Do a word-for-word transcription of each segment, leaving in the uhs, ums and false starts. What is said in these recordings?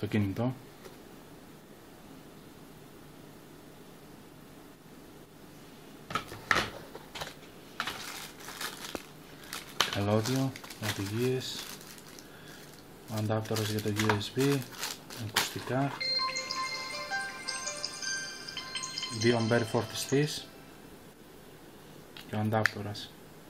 το κινητό. Καλώδιο, οδηγίες, ο αντάπτορας για το γιου ες μπι, ακουστικά, δύο αμπέρ φορτιστής και ο αντάπτορας.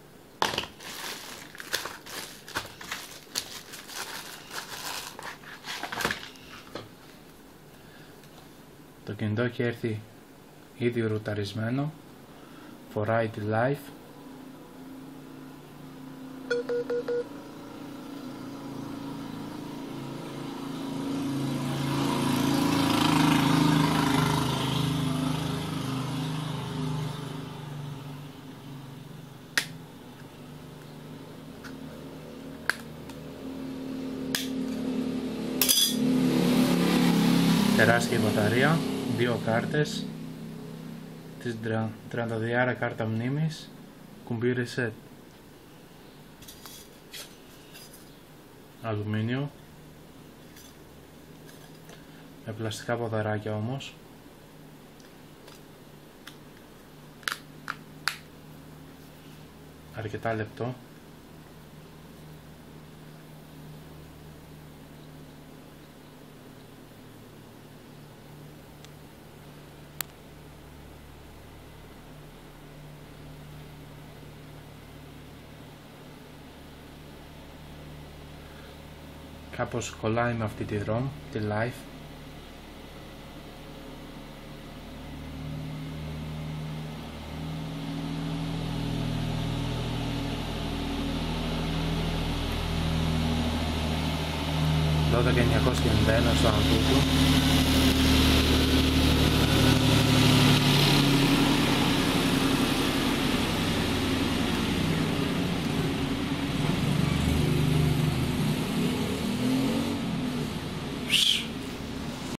Το κινητό έχει έρθει ήδη ρουταρισμένο, φοράει τη Live. Τεράστια μπαταρία, δύο κάρτες, της τριάντα δύο κάρτα μνήμης, κουμπί reset, αλουμίνιο, με πλαστικά ποδαράκια όμως, αρκετά λεπτό. Κάπως κολλάει με αυτή τη ROM, τη Live. δώδεκα χιλιάδες εννιακόσια ενενήντα ένα στο Antutu.